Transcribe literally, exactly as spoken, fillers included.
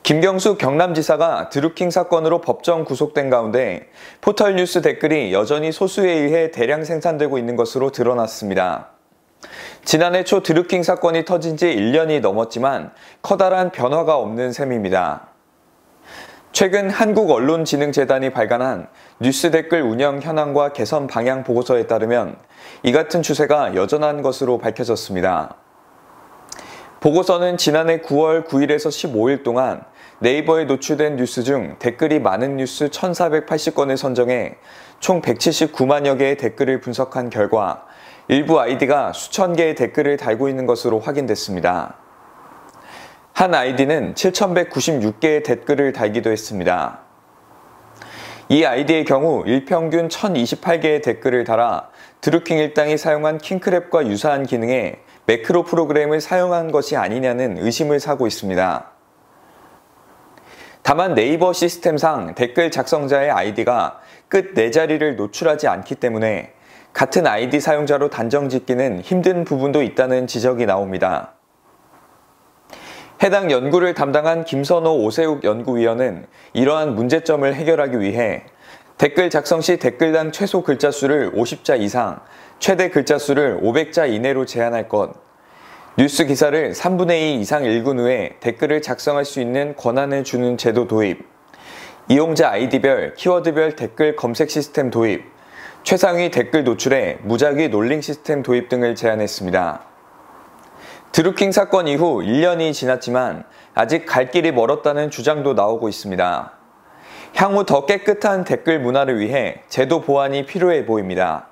김경수 경남지사가 드루킹 사건으로 법정 구속된 가운데 포털 뉴스 댓글이 여전히 소수에 의해 대량 생산되고 있는 것으로 드러났습니다. 지난해 초 드루킹 사건이 터진 지 일 년이 넘었지만 커다란 변화가 없는 셈입니다. 최근 한국언론진흥재단이 발간한 뉴스 댓글 운영 현황과 개선 방향 보고서에 따르면 이 같은 추세가 여전한 것으로 밝혀졌습니다. 보고서는 지난해 구월 구일에서 십오일 동안 네이버에 노출된 뉴스 중 댓글이 많은 뉴스 천사백팔십 건을 선정해 총 백칠십구만여 개의 댓글을 분석한 결과 일부 아이디가 수천 개의 댓글을 달고 있는 것으로 확인됐습니다. 한 아이디는 칠천백구십육 개의 댓글을 달기도 했습니다. 이 아이디의 경우 일평균 천이십팔 개의 댓글을 달아 드루킹 일당이 사용한 킹크랩과 유사한 기능의 매크로 프로그램을 사용한 것이 아니냐는 의심을 사고 있습니다. 다만 네이버 시스템상 댓글 작성자의 아이디가 끝 네 자리를 노출하지 않기 때문에 같은 아이디 사용자로 단정짓기는 힘든 부분도 있다는 지적이 나옵니다. 해당 연구를 담당한 김선호 오세욱 연구위원은 이러한 문제점을 해결하기 위해 댓글 작성 시 댓글당 최소 글자 수를 오십 자 이상, 최대 글자 수를 오백 자 이내로 제한할 것, 뉴스 기사를 삼분의 이 이상 읽은 후에 댓글을 작성할 수 있는 권한을 주는 제도 도입, 이용자 아이디별, 키워드별 댓글 검색 시스템 도입, 최상위 댓글 노출에 무작위 롤링 시스템 도입 등을 제안했습니다. 드루킹 사건 이후 일 년이 지났지만 아직 갈 길이 멀었다는 주장도 나오고 있습니다. 향후 더 깨끗한 댓글 문화를 위해 제도 보완이 필요해 보입니다.